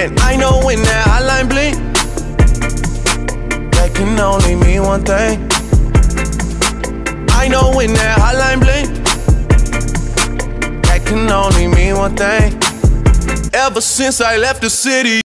And I know when that hotline blink, that can only mean one thing. I know when that hotline blink, that can only mean one thing. Ever since I left the city,